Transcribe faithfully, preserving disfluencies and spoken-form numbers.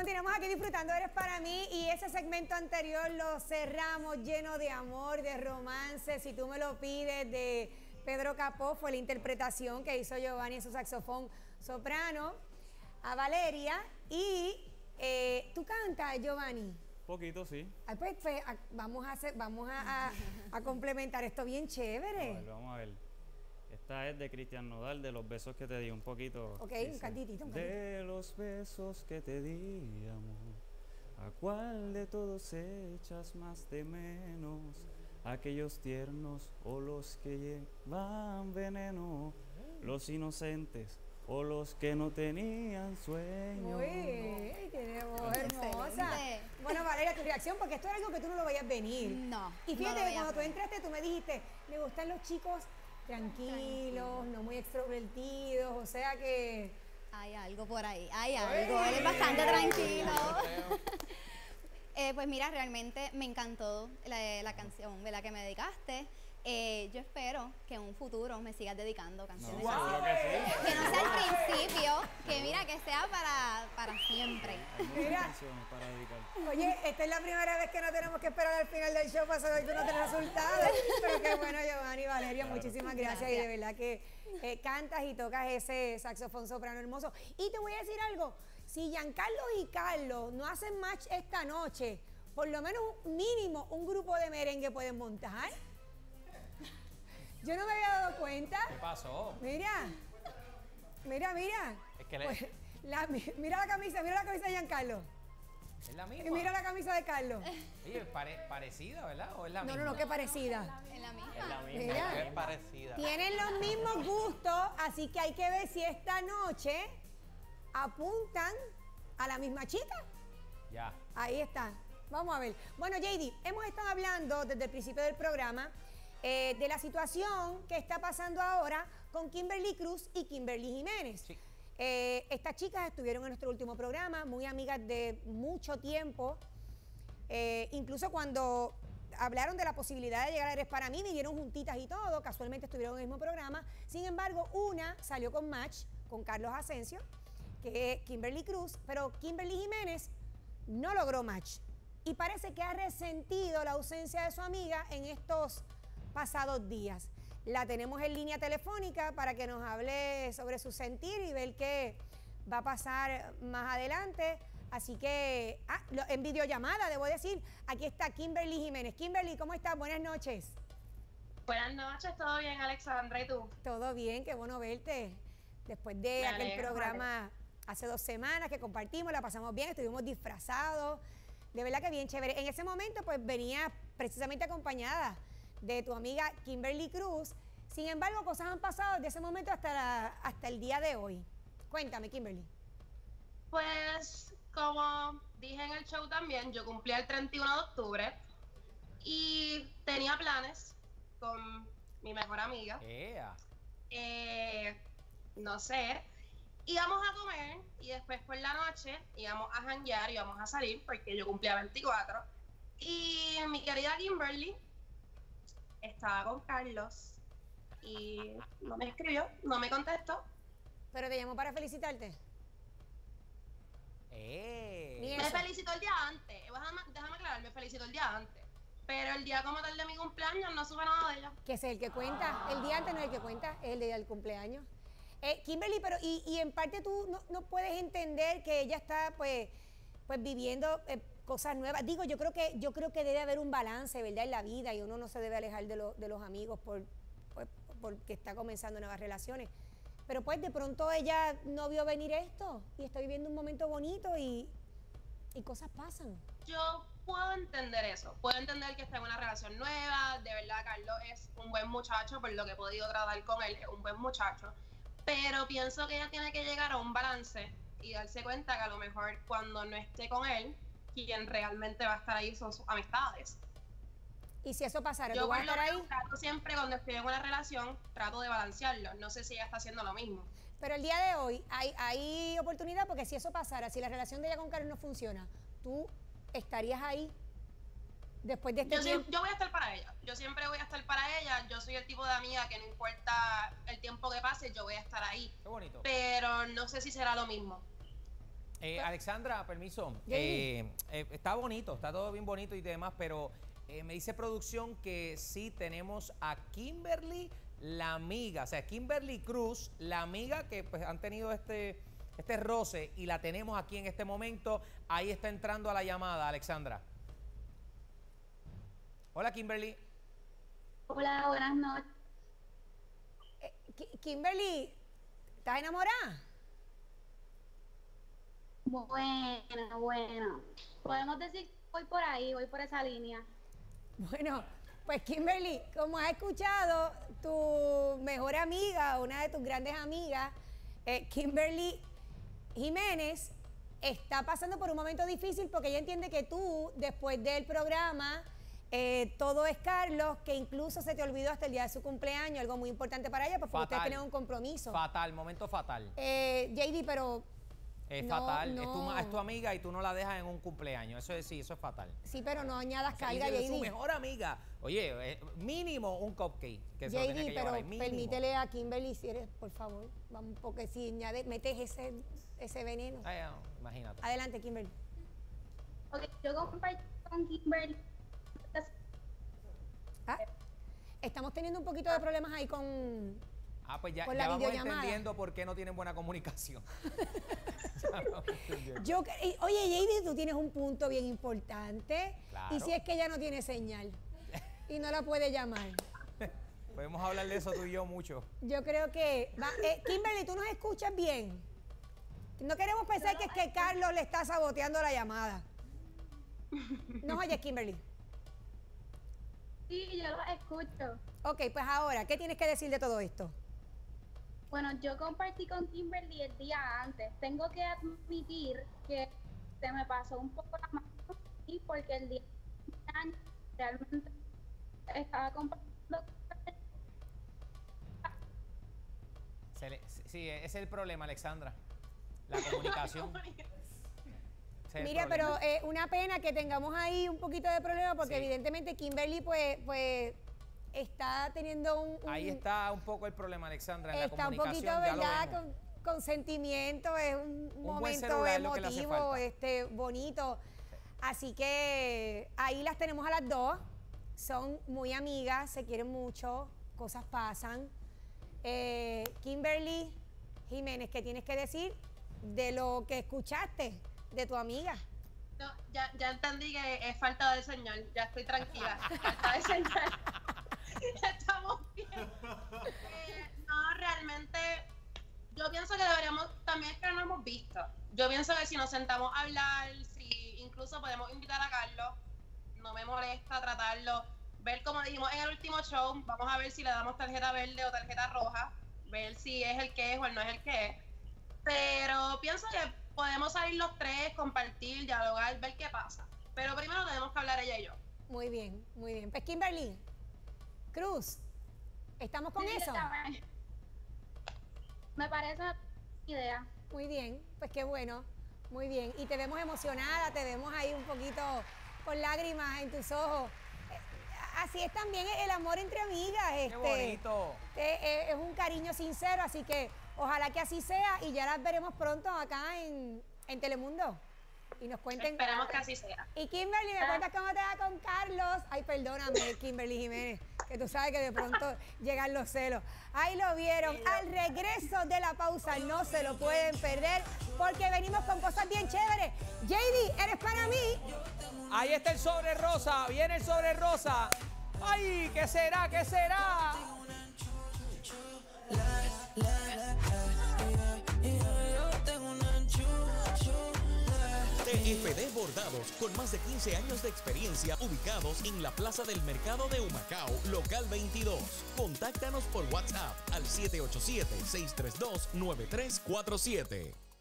Continuamos aquí disfrutando Eres Para Mí y ese segmento anterior lo cerramos lleno de amor, de romance, si tú me lo pides, de Pedro Capó, fue la interpretación que hizo Giovanni en su saxofón soprano a Valeria. Y eh, tú cantas, Giovanni. Poquito, sí. Ay, pues, pues a, vamos a hacer, vamos a, a, a complementar esto bien chévere. A ver, vamos a ver. Esta es de Cristian Nodal, de los besos que te di, un poquito. Ok, dice, un cantitito, un cantito. De los besos que te di, amor, ¿a cuál de todos echas más de menos? Aquellos tiernos o los que llevan veneno, los inocentes o los que no tenían sueño. Uy, tiene voz hermosa. Bueno, Valeria, tu reacción, porque esto es algo que tú no lo veías venir. No. Y fíjate no que cuando tú entraste, tú me dijiste, me gustan los chicos tranquilos, Tranquilo. no muy extrovertidos, o sea que... Hay algo por ahí, hay algo, él es bastante tranquilo. eh, pues mira, realmente me encantó la, la canción, ¿verdad?, que me dedicaste. Eh, yo espero que en un futuro me sigas dedicando canciones no, así. que, sí. que no sea al principio, que mira, que sea para, para siempre. Mira, canciones para dedicar. Oye, esta es la primera vez que no tenemos que esperar al final del show para saber que no tenés resultados. Pero qué bueno, Giovanni, Valeria, claro. Muchísimas gracias. gracias. Y de verdad que eh, cantas y tocas ese saxofón soprano hermoso. Y te voy a decir algo, si Giancarlo y Carlos no hacen match esta noche, por lo menos mínimo un grupo de merengue pueden montar. Yo no me había dado cuenta. ¿Qué pasó? Mira, mira, mira. Es que le... pues, la, mira la camisa, mira la camisa de Giancarlo. ¿Es la misma? Y mira la camisa de Carlos. Oye, pare, parecida, ¿verdad? ¿O es la no, misma? No, no, qué parecida. Es la misma. Es la misma, mira, es parecida. Tienen los mismos gustos, así que hay que ver si esta noche apuntan a la misma chica. Ya. Ahí está. Vamos a ver. Bueno, J D, hemos estado hablando desde el principio del programa Eh, de la situación que está pasando ahora con Kimberly Cruz y Kimberly Jiménez. Sí. Eh, estas chicas estuvieron en nuestro último programa, muy amigas de mucho tiempo. Eh, incluso cuando hablaron de la posibilidad de llegar a Eres Para Mí, vinieron juntitas y todo, casualmente estuvieron en el mismo programa. Sin embargo, una salió con match con Carlos Asensio, que es Kimberly Cruz, pero Kimberly Jiménez no logró match. Y parece que ha resentido la ausencia de su amiga en estos pasados días. La tenemos en línea telefónica para que nos hable sobre su sentir y ver qué va a pasar más adelante. Así que, ah, en videollamada, debo decir, aquí está Kimberly Jiménez. Kimberly, ¿cómo estás? Buenas noches. Buenas noches, ¿todo bien, Alexandra? ¿Y tú? Todo bien, qué bueno verte. Después de Me aquel alegro, programa vale. hace dos semanas que compartimos, la pasamos bien, estuvimos disfrazados. De verdad que bien chévere. En ese momento, pues, venía precisamente acompañada de tu amiga Kimberly Cruz. Sin embargo, cosas han pasado desde ese momento hasta, la, hasta el día de hoy. Cuéntame, Kimberly. Pues, como dije en el show también, yo cumplí el treinta y uno de octubre y tenía planes con mi mejor amiga. Yeah. Eh, no sé, íbamos a comer y después por la noche íbamos a janguear, íbamos a salir porque yo cumplía veinticuatro. Y mi querida Kimberly estaba con Carlos y no me escribió, no me contestó. Pero te llamó para felicitarte. Eh. Ni Me eso. felicitó el día antes, déjame, déjame aclarar, me felicitó el día antes. Pero el día como tal de mi cumpleaños no supe nada de ella. Que es el que cuenta. El día antes no es el que cuenta, es el día del cumpleaños. Eh, Kimberly, pero y, y en parte tú no, no puedes entender que ella está pues, pues viviendo eh, cosas nuevas. Digo, yo creo que yo creo que debe haber un balance, ¿verdad?, en la vida y uno no se debe alejar de, lo, de los amigos por, pues, porque está comenzando nuevas relaciones. Pero pues de pronto ella no vio venir esto y está viviendo un momento bonito y, y cosas pasan. Yo puedo entender eso, puedo entender que está en una relación nueva, de verdad Carlos es un buen muchacho, por lo que he podido tratar con él, es un buen muchacho, pero pienso que ella tiene que llegar a un balance y darse cuenta que a lo mejor cuando no esté con él, quien realmente va a estar ahí son sus amistades. Y si eso pasara, Yo ¿tú vas a por lo estar menos ahí? trato siempre cuando estoy en una relación, trato de balancearlo, no sé si ella está haciendo lo mismo. Pero el día de hoy hay, hay oportunidad porque si eso pasara, si la relación de ella con Carlos no funciona, ¿tú estarías ahí después de este Yo, tiempo? yo voy a estar para ella, yo siempre voy a estar para ella, yo soy el tipo de amiga que no importa el tiempo que pase, yo voy a estar ahí. Qué bonito. Pero no sé si será lo mismo. Eh, Alexandra, permiso. Jamie. Eh, eh, está bonito, está todo bien bonito y demás, pero eh, me dice producción que sí tenemos a Kimberly, la amiga, o sea, Kimberly Cruz, la amiga que pues han tenido este, este roce y la tenemos aquí en este momento. Ahí está entrando a la llamada, Alexandra. Hola, Kimberly. Hola, buenas noches. Eh, Ki- Kimberly, ¿estás enamorada? Bueno, bueno. Podemos decir que voy por ahí, voy por esa línea. Bueno, pues Kimberly, como has escuchado, tu mejor amiga, una de tus grandes amigas, eh, Kimberly Jiménez, está pasando por un momento difícil porque ella entiende que tú, después del programa, eh, todo es Carlos, que incluso se te olvidó hasta el día de su cumpleaños, algo muy importante para ella, porque ustedes tienen un compromiso. Fatal, momento fatal. Eh, J D, pero Es no, fatal. Es, tu, no. ma- es tu amiga y tú no la dejas en un cumpleaños. Eso es sí, eso es fatal. sí, pero no añadas O sea, carga, y de su J D. mejor amiga. Oye, eh, mínimo un cupcake. Que se lo tiene J D, que llevar pero ahí, mínimo. permítele a Kimberly, si eres, por favor, vamos, porque si añades, metes ese, ese veneno. Ay, no, imagínate. Adelante, Kimberly. Ok, yo compartí con Kimberly. Ah, estamos teniendo un poquito de problemas ahí con... Ah, pues ya, Con ya la vamos videollamada. entendiendo por qué no tienen buena comunicación. Ya vamos entendiendo. Yo, cre- y- oye, J D, tú tienes un punto bien importante. Claro. Y si es que ella no tiene señal y no la puede llamar. Podemos hablar de eso tú y yo mucho. Yo creo que... va- eh, Kimberly, ¿tú nos escuchas bien? No queremos pensar que es que Carlos le está saboteando la llamada. ¿Nos oyes, Kimberly? Sí, yo los escucho. Ok, pues ahora, ¿qué tienes que decir de todo esto? Bueno, yo compartí con Kimberly el día antes. Tengo que admitir que se me pasó un poco la mano y porque el día de mi cumpleaños realmente estaba compartiendo. Se le- sí, ese es el problema, Alexandra. La comunicación. Ese es el Mira, problema. pero eh, una pena que tengamos ahí un poquito de problema porque Sí. evidentemente Kimberly pues, pues está teniendo un, un- Ahí está un poco el problema, Alexandra, en la está un comunicación. poquito, ya lo ¿verdad? vemos. Con, con sentimiento, es un, buen momento celular es lo que le hace emotivo, falta. este, bonito. Así que ahí las tenemos a las dos. Son muy amigas, se quieren mucho, cosas pasan. Eh, Kimberly Jiménez, ¿qué tienes que decir de lo que escuchaste de tu amiga? No, ya, ya entendí que es falta de señal. Ya estoy tranquila. Falta de señal. Ya estamos bien. Eh, no, realmente, yo pienso que deberíamos, también es que no nos hemos visto. Yo pienso que si nos sentamos a hablar, si incluso podemos invitar a Carlos, no me molesta tratarlo. Ver como dijimos en el último show, vamos a ver si le damos tarjeta verde o tarjeta roja, ver si es el que es o no es el que es. Pero pienso que podemos salir los tres, compartir, dialogar, ver qué pasa. Pero primero tenemos que hablar ella y yo. Muy bien, muy bien. Pues Kimberly Cruz, ¿estamos con Sí, eso? también. Me parece una idea. Muy bien, pues qué bueno, muy bien. Y te vemos emocionada, te vemos ahí un poquito con lágrimas en tus ojos. Eh, Así es también el amor entre amigas. ¡Qué Este, bonito! eh, eh, es un cariño sincero, así que ojalá que así sea y ya las veremos pronto acá en, en Telemundo. Y nos cuenten. Esperemos que así sea. Y Kimberly, ¿me cuentas cómo te va con Carlos? Ay, perdóname, Kimberly Jiménez, que tú sabes que de pronto llegan los celos. Ahí lo vieron. Al regreso de la pausa, no se lo pueden perder, porque venimos con cosas bien chéveres. J D, eres para mí. Ahí está el sobre rosa, viene el sobre rosa. ¡Ay! ¿Qué será? ¿Qué será? T F D Bordados, con más de quince años de experiencia, ubicados en la Plaza del Mercado de Humacao, local veintidós. Contáctanos por WhatsApp al siete ocho siete, seis tres dos, nueve tres cuatro siete.